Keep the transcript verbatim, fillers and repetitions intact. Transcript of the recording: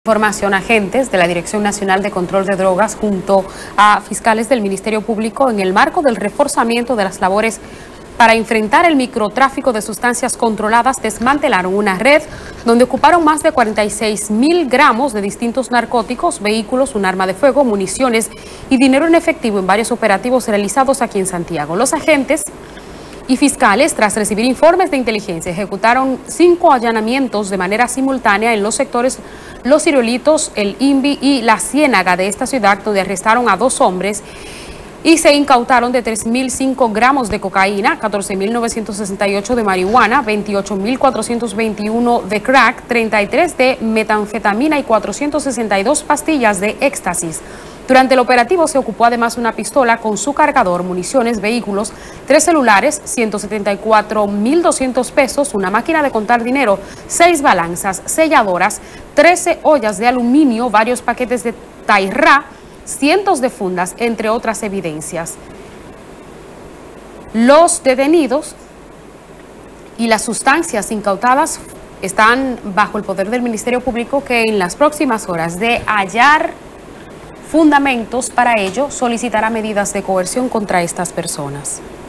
Información, agentes de la Dirección Nacional de Control de Drogas junto a fiscales del Ministerio Público en el marco del reforzamiento de las labores para enfrentar el microtráfico de sustancias controladas desmantelaron una red donde ocuparon más de cuarenta y seis mil gramos de distintos narcóticos, vehículos, un arma de fuego, municiones y dinero en efectivo en varios operativos realizados aquí en Santiago. Los agentes y fiscales, tras recibir informes de inteligencia, ejecutaron cinco allanamientos de manera simultánea en los sectores Los Ciruelitos, el INVI y La Ciénaga de esta ciudad, donde arrestaron a dos hombres y se incautaron de tres mil cinco gramos de cocaína, catorce mil novecientos sesenta y ocho de marihuana, veintiocho mil cuatrocientos veintiuno de crack, treinta y tres de metanfetamina y cuatrocientas sesenta y dos pastillas de éxtasis. Durante el operativo se ocupó además una pistola con su cargador, municiones, vehículos, tres celulares, ciento setenta y cuatro mil doscientos pesos, una máquina de contar dinero, seis balanzas, selladoras, trece ollas de aluminio, varios paquetes de tairrá, cientos de fundas, entre otras evidencias. Los detenidos y las sustancias incautadas están bajo el poder del Ministerio Público, que en las próximas horas de hallar fundamentos para ello solicitará medidas de coerción contra estas personas.